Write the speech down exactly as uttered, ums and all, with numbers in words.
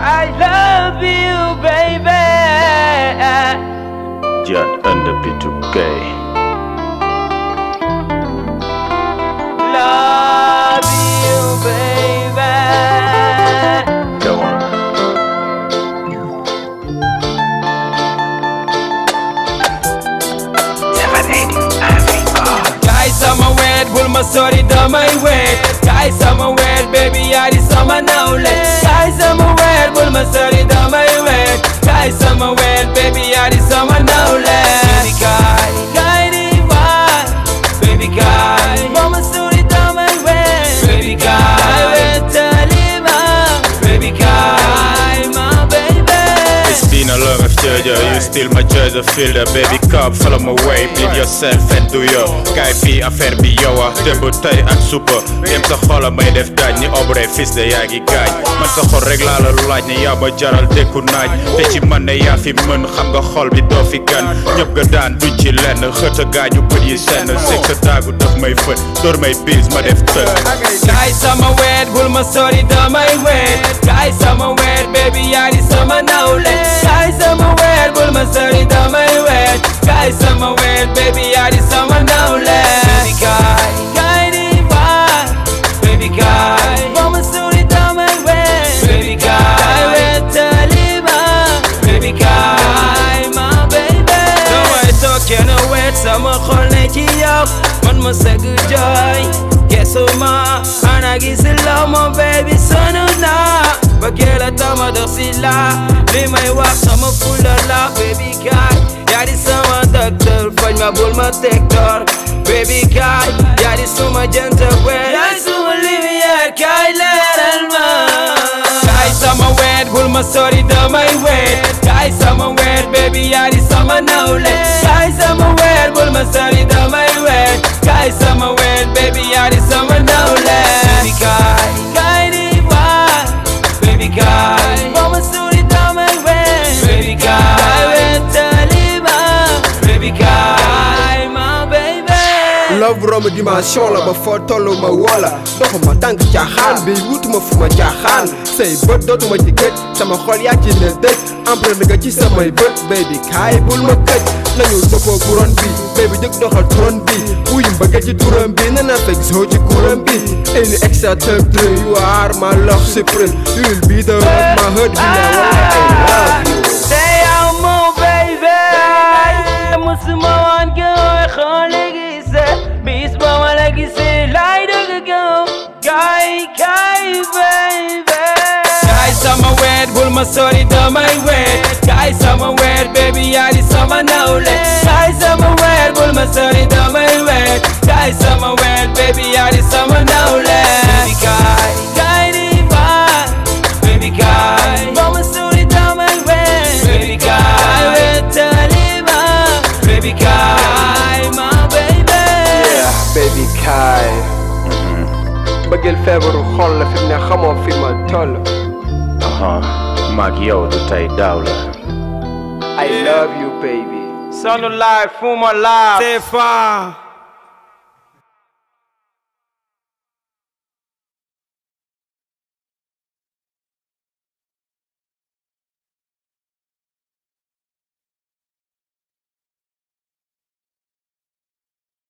I love you, baby. Jihad and the P two K. Love you, baby. Come on. seven eighty Guys, sama wet, bul ma sori damay wet. Guys, sama wet, baby, yaa di sama nawle. Guys, sama wet, bul ma sori damay wet. Guys, sama wet, baby, yaa di sama nawle. Baby, kaay, kaay di waay. Baby, kaay, bul ma sori damay wet. Baby, kaay, wetali ma. Baby, kaay, my baby. It's been a long journey, you still my judge, feel the baby cup, follow my way, bleed yourself and do your guy fii affaire bi yow a démb tey ak suba dem sa xol may def daaj ni obre fils de yaa ngi gaañ man sa xol rek laa la laaj ne yaa ma jaral dékku naaj te ci man ne yaa fi mën xam nga xol bi doo fi gan ñëpp nga daan duñ ci lenn xët a gaañu bët yi senn sëg sa daagu daf may fët door may biis ma def tënk gaay sama weet bul ma sori damay weet gaay sama weet baby yaa di sama nawle gaay sama weet bul ma sori damay weet gaay sama weet baby yaa di sama nawle baby kaay kaay di waay baby kaay bul ma sori damay weet baby kaay wettali ma baby kaay ma baby damay toog na weet sama xol ne ci yow man ma sëgg jooy Gesuma, ana gisila mo baby sonu na Bagela tama doxila Li may wax sama fula la baby kaay Yaa di sama doctor faj ma bul ma tektor Baby kaay yaa di suma janta wet Yaa di suma lumière kaay leeral ma Kaay sama wet bul ma sori damay wet Kaay sama wet baby yaa di sama nawle Kaay sama wet bul ma sori damay wet Kaay sama wet baby yaa di sama nawle Baby kaay kaay di waay Baby kaay bul ma sori damay wet Baby kaay wettali ma Baby kaay ma baby love romb dimension la ba foo tollu ma woola doxuma tànk caaxaan bi wutuma fu ma caaxaan say bët dootuma ci gëj sama xol yaa ci ne dëj empreinte nga ci samay bët baby kaay bul ma këj nañu dëppoo couronne bi baby jóg doxal trône bi wuyu mbëgg ci turam bi nee naa fekk soo ci couronne bi any extra term three you are my love supreme you will be the one my heart bi la wala I love you say amo baby musuma wan ko xole gise bis ba ma la gise lay dëgg gëm kaay kaay baby kaay sama wet bul ma sori damay wet kaay sama wet baby yaa di sama nawle kaay sama wet bul ma sori damay wet kaay sama wet baby yaa di sama nawle baby kaay kaay di waay baby kaay bul ma sori damay wet baby kaay wettali ma baby kaay ma baby yeah baby kaay bëggeel feebaru xol la fi mu ne xamoo fi ma toll aha maag yow du tey daaw la I love you baby Sound live, fuma live, c'est fun.